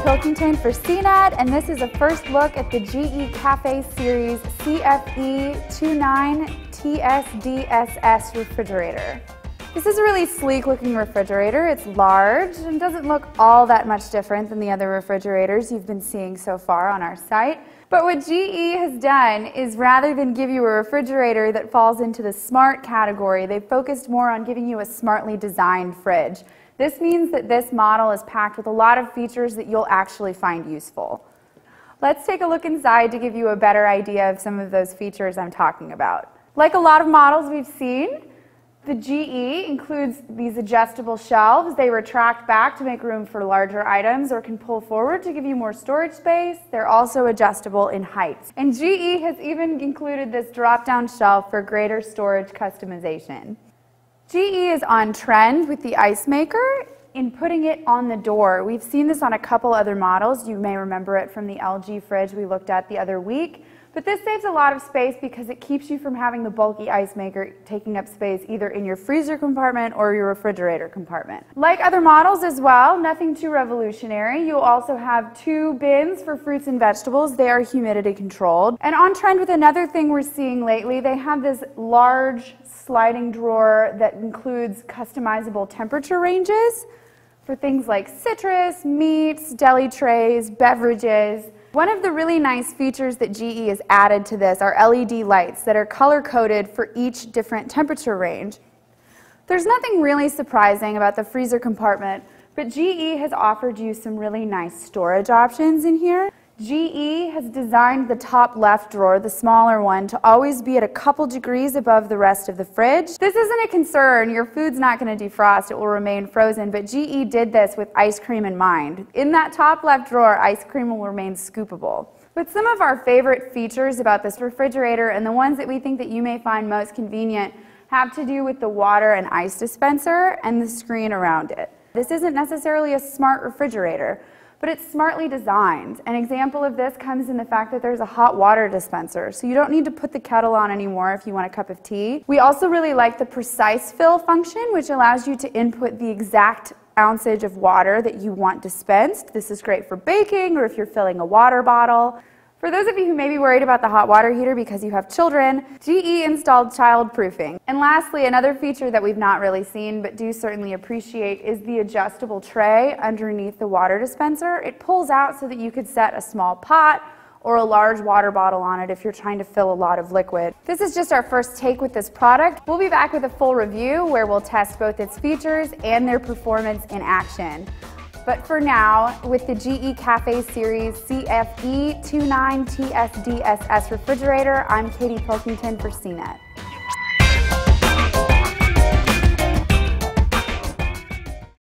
Pilkington for CNET, and this is a first look at the GE Cafe Series CFE29TSDSS refrigerator. This is a really sleek looking refrigerator. It's large and doesn't look all that much different than the other refrigerators you've been seeing so far on our site. But what GE has done is, rather than give you a refrigerator that falls into the smart category, they've focused more on giving you a smartly designed fridge. This means that this model is packed with a lot of features that you'll actually find useful. Let's take a look inside to give you a better idea of some of those features I'm talking about. Like a lot of models we've seen, the GE includes these adjustable shelves. They retract back to make room for larger items or can pull forward to give you more storage space. They're also adjustable in height. And GE has even included this drop-down shelf for greater storage customization. GE is on trend with the ice maker in putting it on the door. We've seen this on a couple other models. You may remember it from the LG fridge we looked at the other week. But this saves a lot of space because it keeps you from having the bulky ice maker taking up space either in your freezer compartment or your refrigerator compartment. Like other models as well, nothing too revolutionary. You'll also have 2 bins for fruits and vegetables. They are humidity controlled. And on trend with another thing we're seeing lately, they have this large sliding drawer that includes customizable temperature ranges for things like citrus, meats, deli trays, beverages. One of the really nice features that GE has added to this are LED lights that are color-coded for each different temperature range. There's nothing really surprising about the freezer compartment, but GE has offered you some really nice storage options in here. GE has designed the top left drawer, the smaller one, to always be at a couple degrees above the rest of the fridge. This isn't a concern. Your food's not going to defrost. It will remain frozen, but GE did this with ice cream in mind. In that top left drawer, ice cream will remain scoopable. But some of our favorite features about this refrigerator, and the ones that we think that you may find most convenient, have to do with the water and ice dispenser and the screen around it. This isn't necessarily a smart refrigerator, but it's smartly designed. An example of this comes in the fact that there's a hot water dispenser, so you don't need to put the kettle on anymore if you want a cup of tea. We also really like the precise fill function, which allows you to input the exact ounceage of water that you want dispensed. This is great for baking or if you're filling a water bottle. For those of you who may be worried about the hot water heater because you have children, GE installed child-proofing. And lastly, another feature that we've not really seen but do certainly appreciate is the adjustable tray underneath the water dispenser. It pulls out so that you could set a small pot or a large water bottle on it if you're trying to fill a lot of liquid. This is just our first take with this product. We'll be back with a full review where we'll test both its features and their performance in action. But for now, with the GE Cafe Series CFE29TSDSS refrigerator, I'm Katie Pilkington for CNET.